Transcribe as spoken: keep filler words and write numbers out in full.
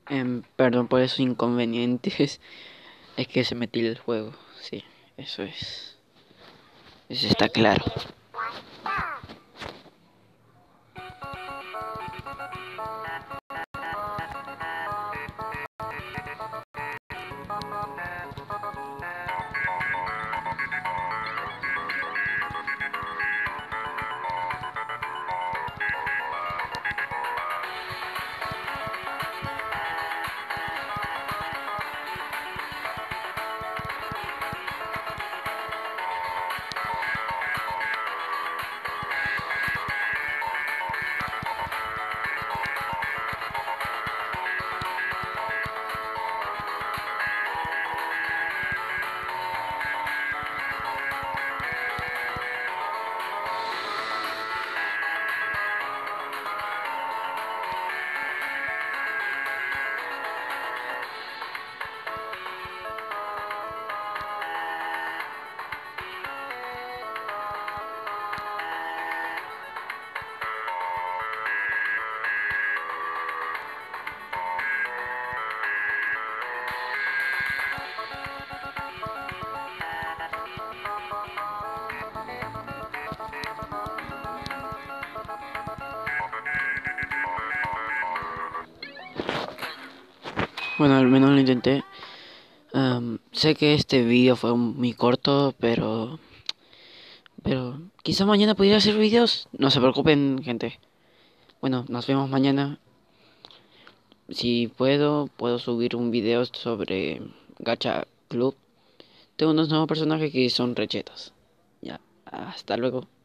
Em, perdón por esos inconvenientes. Es que se metió el juego. Sí, eso es. Eso está claro. Bueno, al menos lo intenté. Am, sé que este vídeo fue muy corto, pero... Pero quizá mañana pudiera hacer videos. No se preocupen, gente. Bueno, nos vemos mañana. Si puedo, puedo subir un video sobre Gacha Club. Tengo unos nuevos personajes que son rechetos. Ya, hasta luego.